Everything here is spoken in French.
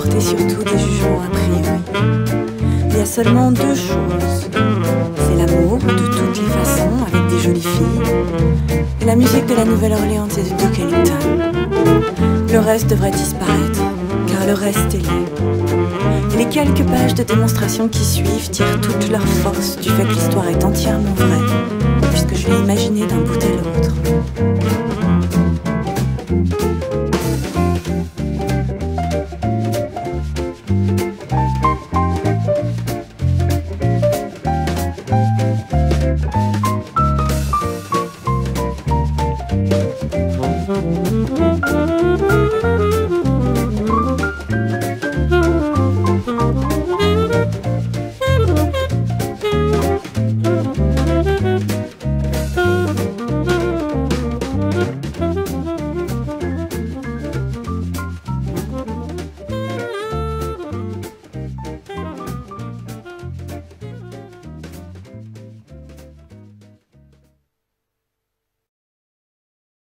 porter surtout des jugements a priori. Il y a seulement deux choses. C'est l'amour de toutes les façons avec des jolies filles et la musique de la Nouvelle-Orléans et de Duke Ellington. Le reste devrait disparaître, car le reste est laid. Et les quelques pages de démonstration qui suivent tirent toute leur force du fait que l'histoire est entièrement vraie, puisque je l'ai imaginée d'un bout à l'autre.